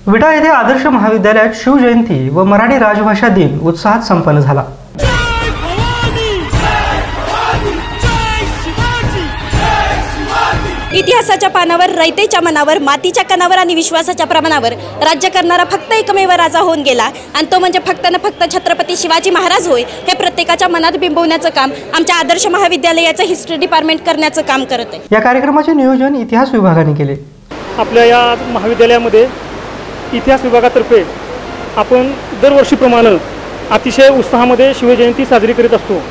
विटा येथे आदर्श महाविद्यालयात शिवजयंती व मराठी राजभाषा दिन उत्साहात संपन्न झाला। इतिहासाच्या पानावर, रयतेच्या मनावर, मातीच्या कणावर आणि विश्वासाच्या प्रमाणावर राज्य करणारा फक्त एकमेव राजा होऊन गेला आणि तो म्हणजे फक्त न फक्त छत्रपती शिवाजी महाराज होय हे प्रत्येकाच्या मनात बिंबवण्याचं काम आमच्या आदर्श महाविद्यालयाचं हिस्ट्री डिपार्टमेंट करण्याचं काम करत आहे। या कार्यक्रमाचे नियोजन इतिहास विभागाने केले। आपल्या या महाविद्यालयामध्ये इतिहास विभागातर्फे आपण दरवर्षीप्रमाणे अतिशय उत्साहामध्ये शिवजयंती साजरी करीत असतो।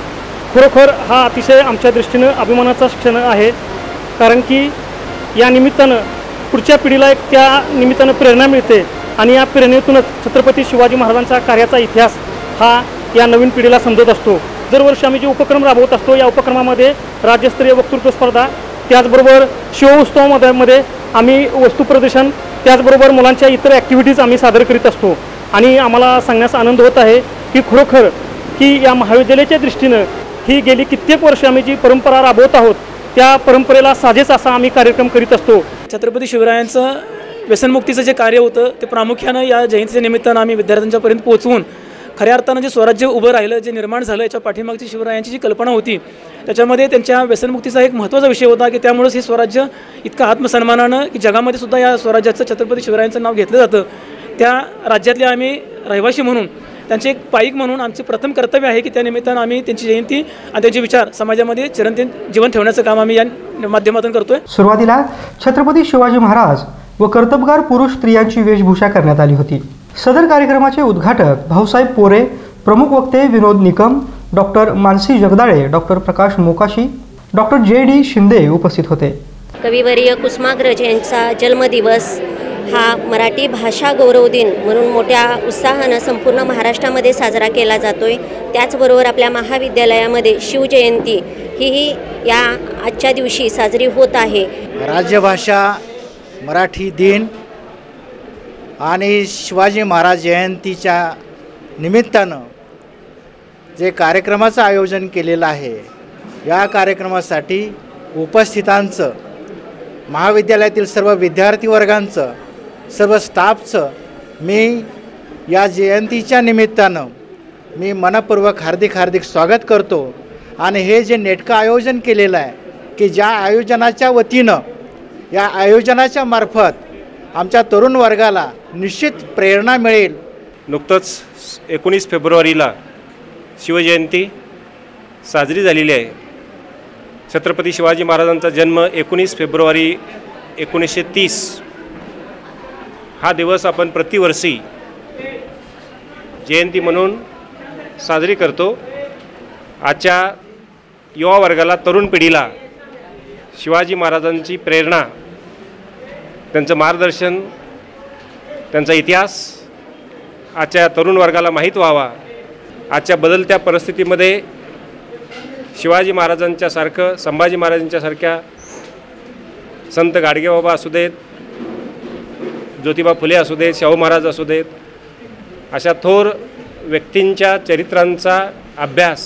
खरोखर हा अतिशय आमच्या दृष्टीने अभिमानाचा क्षण आहे, कारण की या निमित्तानं पुढच्या पिढीला एक त्या निमित्तानं प्रेरणा मिळते आणि या प्रेरणेतूनच छत्रपती शिवाजी महाराजांचा कार्याचा इतिहास हा या नवीन पिढीला समजत असतो। दरवर्षी आम्ही जे उपक्रम राबवत असतो या उपक्रमामध्ये राज्यस्तरीय वक्तृत्व स्पर्धा, त्याचबरोबर शिवोत्सवामध्ये आम्ही वस्तू प्रदर्शन, त्याचबरोबर मुलांच्या इतर ॲक्टिव्हिटीज आम्ही सादर करीत असतो आणि आम्हाला सांगण्याचा आनंद होत आहे की खरोखर की या महाविद्यालयाच्या दृष्टीनं ही गेली कित्येक वर्ष आम्ही जी परंपरा राबवत आहोत त्या परंपरेला साजेच असा आम्ही कार्यक्रम करीत असतो। छत्रपती शिवरायांचं व्यसनमुक्तीचं जे कार्य होतं ते प्रामुख्यानं या जयंतीच्या निमित्तानं आम्ही विद्यार्थ्यांच्यापर्यंत पोहोचवून खऱ्या अर्थानं जे स्वराज्य उभं राहिलं, जे निर्माण झालं, याच्या पाठीमागची शिवरायांची जी कल्पना होती त्याच्यामध्ये त्यांच्या व्यसनमुक्तीचा एक महत्त्वाचा विषय होता की त्यामुळेच हे स्वराज्य इतकं आत्मसन्मानानं की जगामध्ये सुद्धा या स्वराज्याचं छत्रपती शिवरायांचं नाव घेतलं जातं। त्या राज्यातले आम्ही रहिवासी म्हणून त्यांचे एक पाईक म्हणून आमचे प्रथम कर्तव्य आहे की त्या निमित्तानं आम्ही त्यांची जयंती आणि त्यांचे विचार समाजामध्ये चिरंतन जीवन ठेवण्याचं काम आम्ही या माध्यमातून करतोय। सुरुवातीला छत्रपती शिवाजी महाराज व कर्तबगार पुरुष स्त्रियांची वेशभूषा करण्यात आली होती। सदर कार्यक्रमाचे उद्घाटक भाऊसाहेब पोरे, प्रमुख वक्ते Vinod Nikam, doctor Mansi Jagdale, doctor Prakash Mokashi, doctor JD Shinde उपस्थित होते। कविवर्य कुसुमाग्रज यांचा जन्मदिवस हा मराठी भाषा गौरव दिन म्हणून मोठ्या उत्साहानं संपूर्ण महाराष्ट्रामध्ये साजरा केला जातोय। त्याचबरोबर आपल्या महाविद्यालयामध्ये शिवजयंती ही या आजच्या दिवशी साजरी होत आहे। राजभाषा मराठी दिन आणि शिवाजी महाराज जयंतीच्या निमित्तानं जे कार्यक्रमाचं आयोजन केलेलं आहे या कार्यक्रमासाठी उपस्थितांचं, महाविद्यालयातील सर्व विद्यार्थी वर्गांचं, सर्व स्टाफचं मी या जयंतीच्या निमित्तानं मी मनपूर्वक हार्दिक स्वागत करतो। आणि हे जे नेटकं आयोजन केलेलं आहे की ज्या आयोजनाच्या वतीनं, या आयोजनाच्या मार्फत आमच्या तरुण वर्गाला निश्चित प्रेरणा मिळेल। नुकतंच 19 फेब्रुवारीला शिवजयंती साजरी झालेली आहे। छत्रपती शिवाजी महाराजांचा जन्म 19 फेब्रुवारी 1930 हा दिवस आपण प्रतिवर्षी जयंती म्हणून साजरी करतो। आजच्या युवा वर्गाला, तरुण पिढीला शिवाजी महाराजांची प्रेरणा, त्यांचं मार्गदर्शन, त्यांचा इतिहास आजच्या तरुण वर्गाला माहीत व्हावा। आजच्या बदलत्या परिस्थितीमध्ये शिवाजी महाराजांच्या सारखं, संभाजी महाराजांच्या सारख्या संत गाडगेबाबा असू देत, ज्योतिबा फुले असू देत, शाहू महाराज असू देत, अशा थोर व्यक्तींच्या चरित्रांचा अभ्यास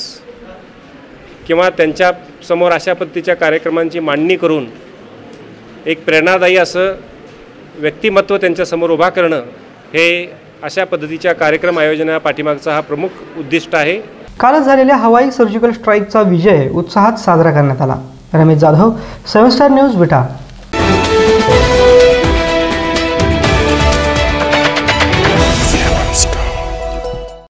किंवा त्यांच्या समोर अशा पद्धतीच्या कार्यक्रमांची मांडणी करून एक प्रेरणादायी असं व्यक्तिमत्व त्यांच्यासमोर उभा करणं हे अशा पद्धतीच्या कार्यक्रम आयोजना पाठीमागचा हा प्रमुख उद्दिष्ट आहे। कालच झालेल्या हवाई सर्जिकल स्ट्राईकचा विजय उत्साहात साजरा करण्यात आला। रमेश जाधव, 7 स्टार न्यूज, विटा।